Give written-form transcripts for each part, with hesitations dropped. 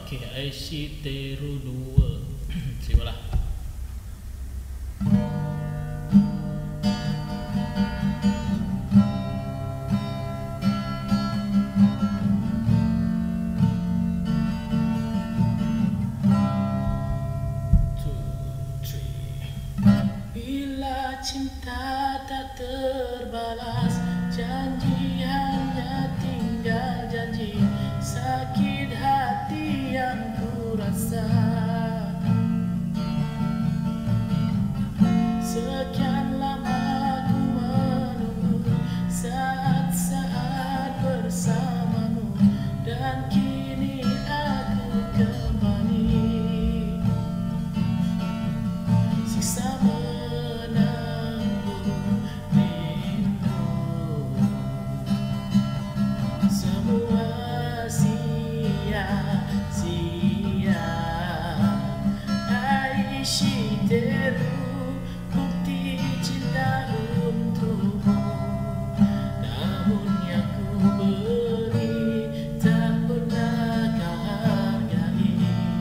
Okey, Aishiteru 2. Silalah. Bila cinta tak terbalas, janji hanya tinggal janji. Sakit hati yang ku rasa. Sekian lama ku menunggu saat-saat bersamamu, dan kini aku kembali. Siksa menanggung rindu, semua sia-sia. Aishiteru, bukti cinta untukmu, namun yang ku beri tak pernah kau hargai.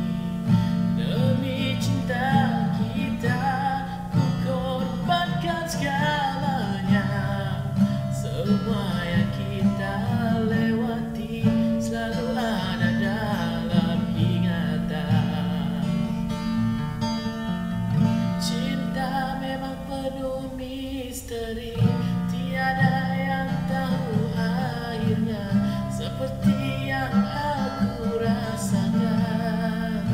Demi cinta kita ku korbankan segalanya. Semua yang kita lewati selalu ada dalam ingatan. Cinta memang penuh misteri, tiada yang tahu akhirnya, seperti yang aku rasakan.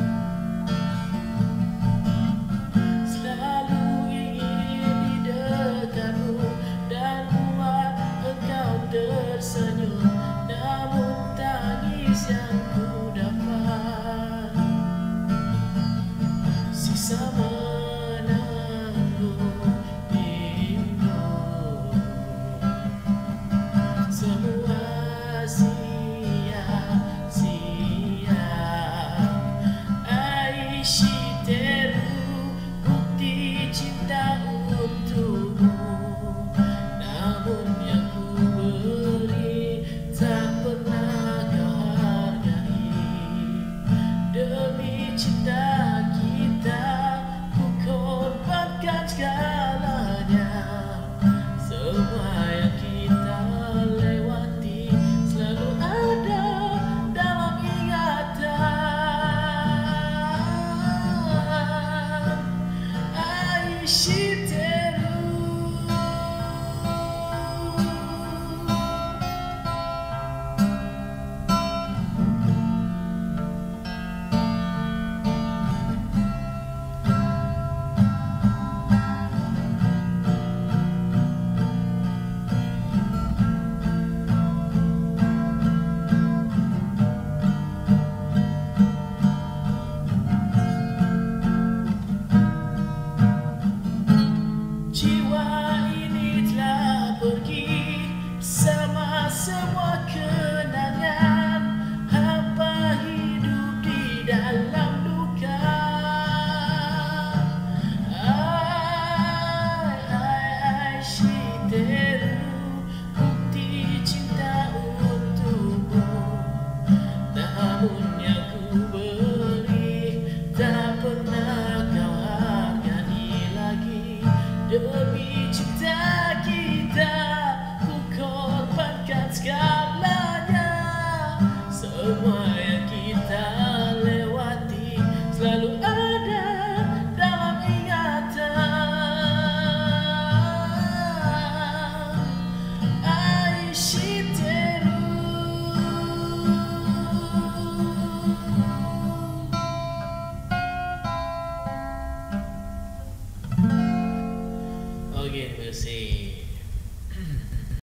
Selalu ingin di dekatmu dan buat engkau tersenyum, namun tangis yang ku dapat siksa menanggung rindu. Semua sia-sia. Aishiteru, bukti cinta untukmu, namun yang ku beri tak pernah kau hargai. Demi cinta kita ku korbankan segalanya. Semua yang kita lewati selalu ada dalam ingatan. Aishiteru. Jiwa ini telah pergi bersama semua kenangan, hampa hidup di dalam duka. Aishiteru, bukti cinta untukmu, namun yang ku beri tak pernah kau hargai lagi. Demi cinta kita ku korbankan segalanya. Semua yang kita lewati selalu ada dalam ingatan. Aishiteru. Okey, terima kasih.